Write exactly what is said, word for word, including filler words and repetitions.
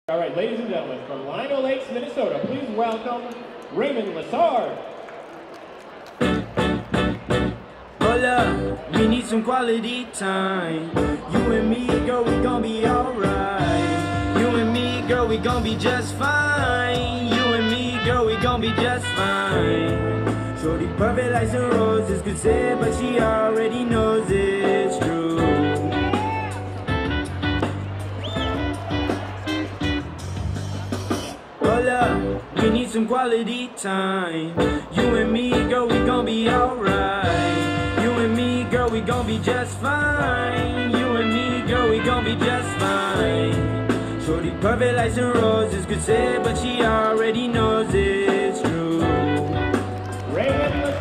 All right, ladies and gentlemen, from Lino Lakes, Minnesota, please welcome Raymond Lessard. Hold up, we need some quality time. You and me, girl, we gon' be alright. You and me, girl, we gon' be just fine. You and me, girl, we gon' be just fine. Shorty perfect like some roses, could say it, but she already knows it's true. Hold up, we need some quality time. You and me, girl, we gon' be alright. You and me, girl, we gon' be just fine. You and me, girl, we gon' be just fine. Shorty perfect like some roses, could say it, but she already knows it's true. Raymond